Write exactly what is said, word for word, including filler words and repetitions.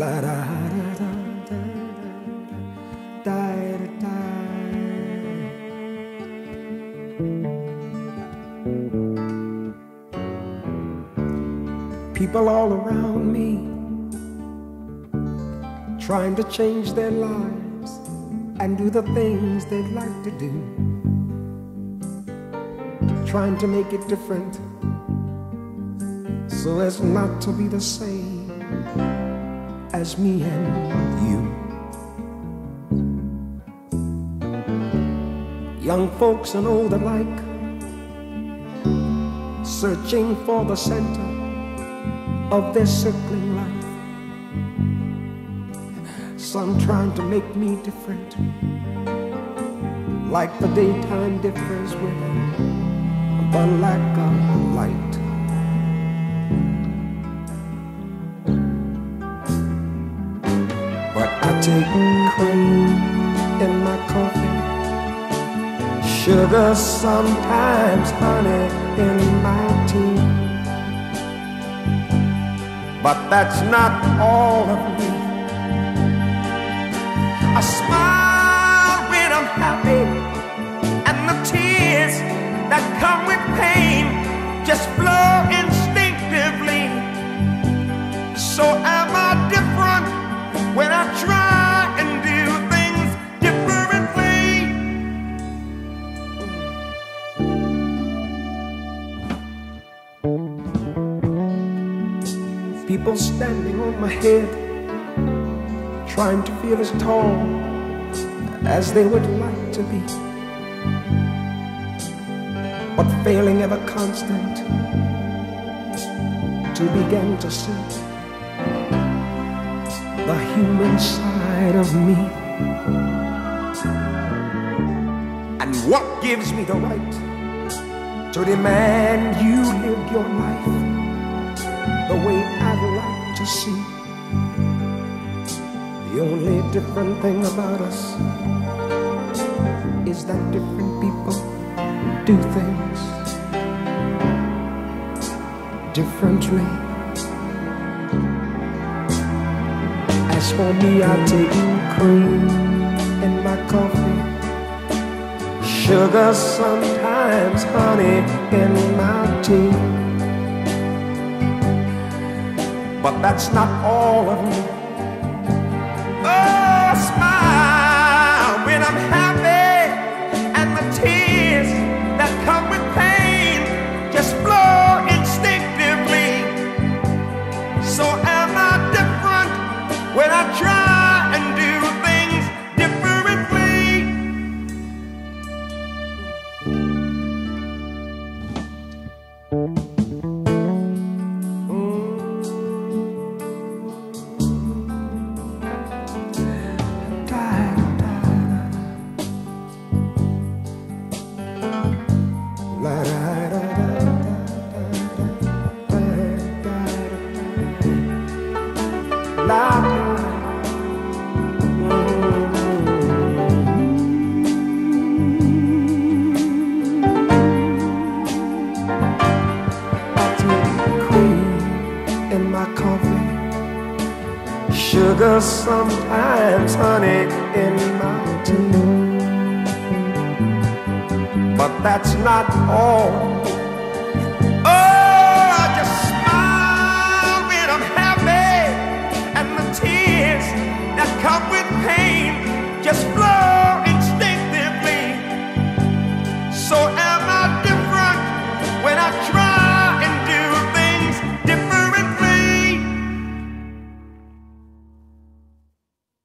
La da da da da da da. People all around me trying to change their lives and do the things they'd like to do, trying to make it different so as not to be the same as me and you. Young folks and old alike, searching for the center of their circling life. Some trying to make me different, like the daytime differs with the lack of light. But I take cream in my coffee, sugar, sometimes honey in my tea. But that's not all of me. I smile when I'm happy, and the tears that come with pain just flow instinctively. So am I different when I try and do things differently? People standing on my head, trying to feel as tall as they would like to be, but failing ever constant to begin to see the human side of me. And what gives me the right to demand you live your life the way I'd like to see? The only different thing about us is that different people do things differently. As for me, I take cream in my coffee, sugar, sometimes honey in my tea. But that's not all of me. Oh, smile when I'm happy, and the tears that come with pain just flow instinctively. So am I different when I try and do things differently? Sugar, sometimes honey in my tea. But that's not all.